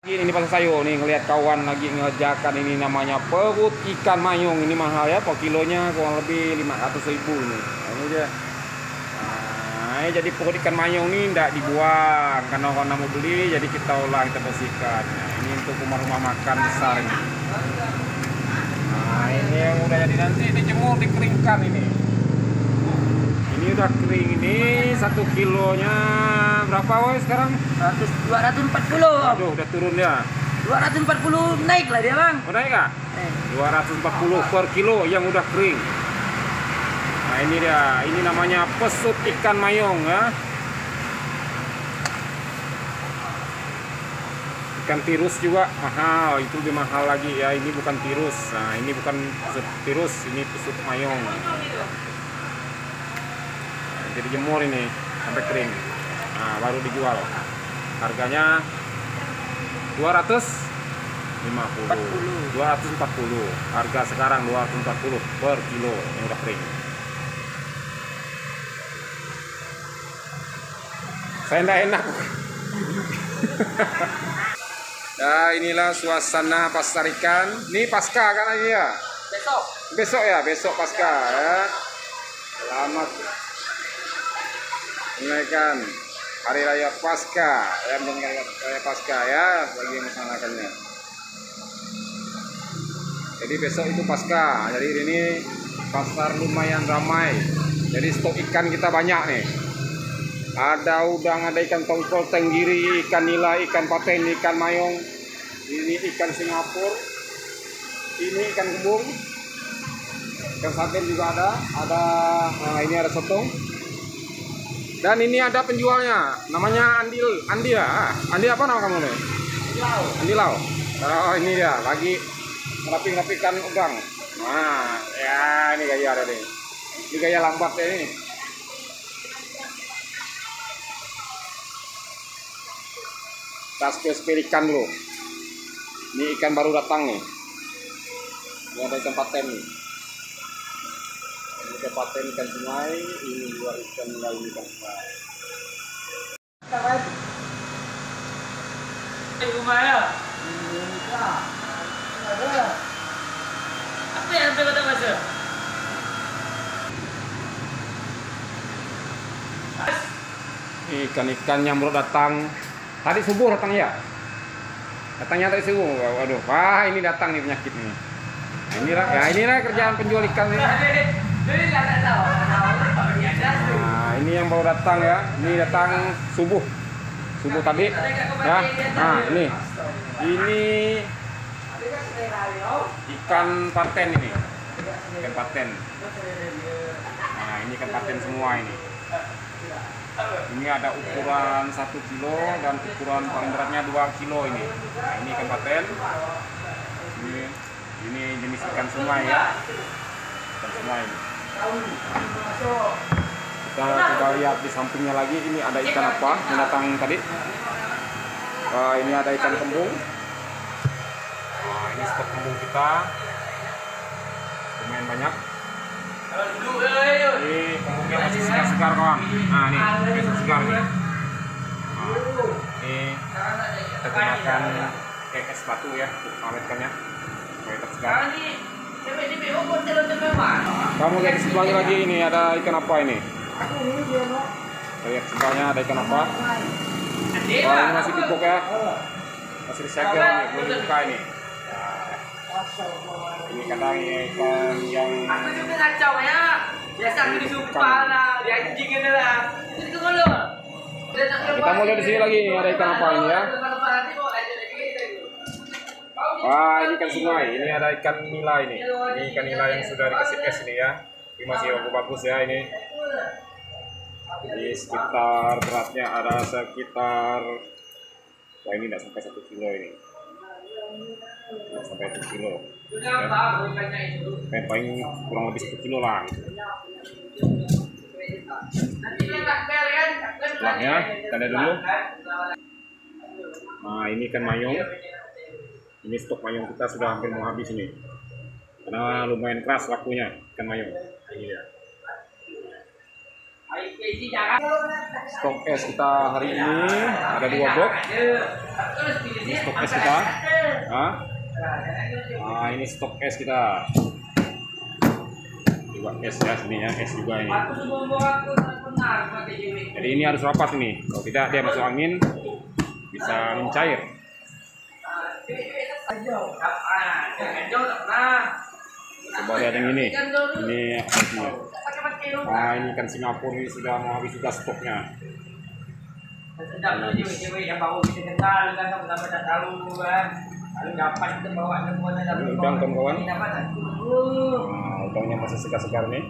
Ini pasar sayur nih, ngelihat kawan lagi ngerjakan ini namanya perut ikan mayung. Ini mahal ya, per kilonya kurang lebih 500.000 nih. Nah, ini dia. Nah, jadi perut ikan mayung ini tidak dibuang karena orang mau beli, jadi kita olah, kita bersihkan. Nah, ini untuk rumah-rumah makan besar ini. Nah, ini yang udah jadi, nanti dijemur, dikeringkan ini. Ini udah kering ini, 1 kilonya berapa woy sekarang? 240. Aduh, udah turun ya. 240 naik lah dia, Bang. Udah ya? 240 per kilo yang udah kering. Nah, ini dia. Ini namanya pesut ikan mayung ya. Ikan tirus juga mahal, itu lebih mahal lagi ya. Ini bukan tirus. Nah, ini bukan pesut tirus, ini pesut mayung. Jadi jemur ini sampai kering. Nah, baru dijual. Harganya 240. Harga sekarang 240 per kilo yang udah kering. Saya enggak enak. Nah, inilah suasana pasar ikan. Ini pasca kan lagi ya? Besok ya, besok pasca ya. Selamat menaikkan Hari Raya Pasca ya, menjalankan Raya Pasca ya bagi yang melaksanakannya. Jadi besok itu Pasca. Jadi ini pasar lumayan ramai. Jadi stok ikan kita banyak nih. Ada udang, ada ikan tongkol, tenggiri, ikan nila, ikan paten, ikan mayung. Ini ikan Singapura. Ini ikan kembung. Ikan saten juga ada. Nah, ini ada sotong. Dan ini ada penjualnya, namanya Andi ya. Andi apa nama kamu nih? Andi Lau. Oh, ini dia, lagi ngerapikan udang. Nah, ya ini gaya ada nih. Ini gaya lambatnya ini. Kita spill ikan dulu. Ini ikan baru datang nih. Ini ada ikan paten nih. Ikan paten, ikan sungai, ini juga ikan laut, ikan sungai. Rumah ya? Apa yang sampai kota masa? Ikan-ikan yang baru datang. Tadi subuh datang ya? Datangnya tadi subuh. Waduh, wah ini datang nih penyakit nih. Nah, inilah kerjaan penjual ikan ini. Nah, ini yang baru datang ya. Ini datang subuh tadi ya. Nah, ini ikan paten ini. Ikan paten. Nah, ini ikan paten semua ini. Ini ada ukuran 1 kilo dan ukuran paling beratnya 2 kilo ini. Nah, ini ikan paten. Ini jenis ikan sungai ya. Ikan sungai ini. Kita lihat di sampingnya lagi, ini ada ikan apa yang datang tadi. Ini ada ikan kembung. Nah, ini stok kembung kita lumayan banyak. Ini kembungnya masih segar-segar kawan. Nah, ini masih segar nih. Nah, ini kita gunakan es batu ya untuk mengawetkannya supaya tetap segar. Kamu lihat di sebelahnya lagi, ini ada ikan apa ini? Lihat sebelahnya ada ikan apa? Wah, ini masih dipuk ya, masih disegel nih, belum dibuka ini. Ini kadang ikan yang Aku juga kacau ya. Biasa aku disumpah lah, dianjingin lah. Itu kalau kita mau lihat di sini lagi, ada ikan apa ini ya? Wah, ini ikan sungai. Ini ada ikan nila ini. Ini ikan nila yang sudah dikasih es ini ya. Ini masih bagus ya ini. Jadi sekitar beratnya ada sekitar, wah ini tidak sampai 1 kilo ini. Tidak sampai 1 kilo. Ya. Paling kurang lebih 1 kilo lah. Setelahnya kita lihat dulu. Nah, ini ikan mayung. Ini stok mayung kita sudah hampir mau habis ini. Karena lumayan keras lakunya ikan mayung. Ini dia. Stok es kita hari ini ada 2 box. Ini stok es kita. Hah? Nah, ini stok es kita. Juga es ya, sininya es juga ini. Jadi ini harus rapat ini. Kalau tidak dia masuk angin bisa mencair. Coba lihat yang ini. Ini esnya. Nah, ini ikan Singapura ini sudah mau habis juga stoknya. Sedap tuh cewek-cewek yang baru kita kenal kan, sama-sama dah tahu kan. Lalu dapat kita bawa semua dan dapat Udang kawan-kawan. dapat. Nah, udangnya masih segar-segar nih.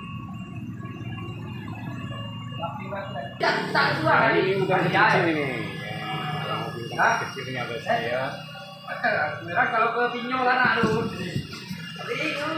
Tak suara Nah, ini udang kecil ini. Hah? Udang kecilnya ada saya. Merah kalau ke Pinyol anak lu. Tapi itu.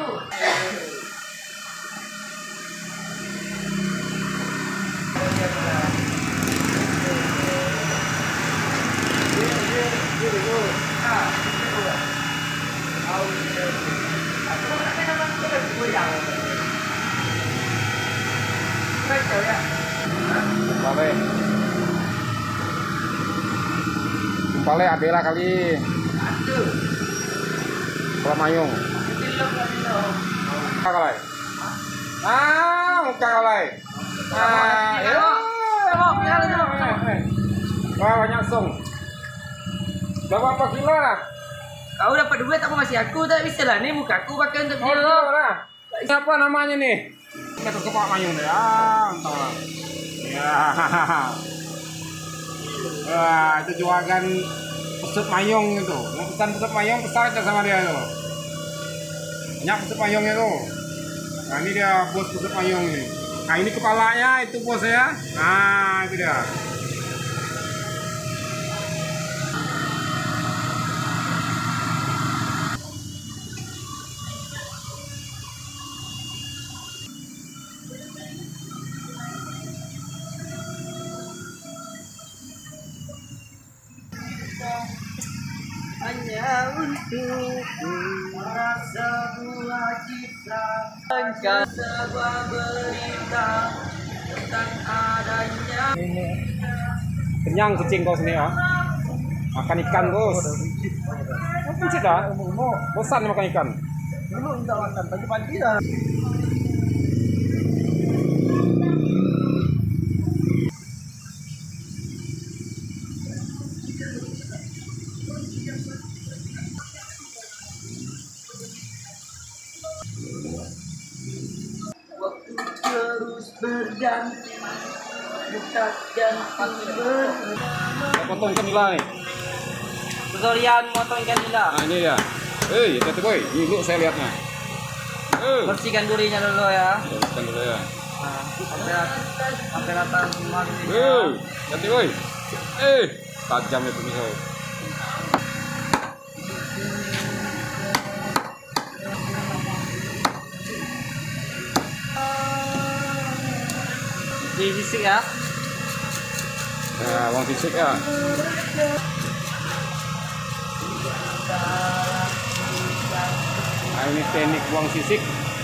Kumpale Adela kali. Kalau mayung. Muka kalai. Muka kalai. Wah, banyak song. Berapa kilo lah? Kau dapat duit apa masih aku tak bisa lah, ni muka aku pakai untuk dia. Lah. Siapa namanya nih? Kita ke Pak Mayung deh. Entah lah. Ya. Wah, itu jualan pesut mayung itu. Mau pesan pesut mayung, pesan aja sama dia itu. Banyak pesut mayungnya tuh. Nah, ini dia bos pesut mayung ini. Nah, ini kepalanya itu bos ya. Nah, itu dia. Hanya untukku rasa buah kita engkau sebuah berita tentang adanya. Kenyang kucing kau sini ya. Makan ikan bos. Apa sih dah? Bosan makan ikan. Dulu enggak makan pagi-pagi dah. Waktu terus berganti, dekat jantung berhenti. Potong ikan nila nih. Tutorial motong ikan nila. Nah, ini dia. Hati boy. Dulu saya lihatnya. Bersihkan durinya dulu ya. Bersihkan dulu ya. Nah, sampai rata semua durinya. Hati boy. Tajam itu misal. Di sisik ya. Nah, bang sisik ya. Nah, ini teknik buang sisik.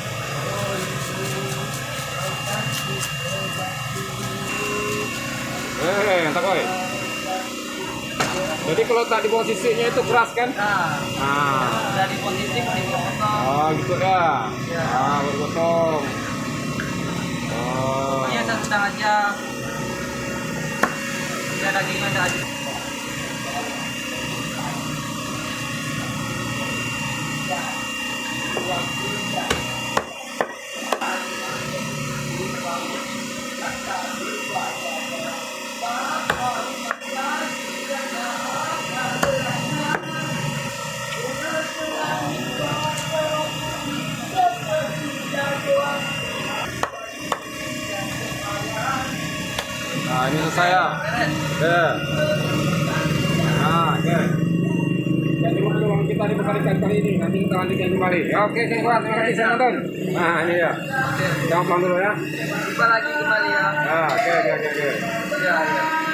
Entah boy. Jadi kalau tak dibuang sisiknya itu keras kan? Nah, dari posisi dipotong. Oh gitu ya. Berpotong. Pokoknya sedang aja. Ya dagingnya ada aja. Nah, ini selesai ya. Nah, oke. Jadi peluang kita di ikan kali ini. Nanti kita lanjutkan kembali. Ya, oke, kawan. Terima kasih sudah nonton. Nah, ini ya. Jangan pulang dulu ya. Jumpa lagi kembali ya. Oke. Ya.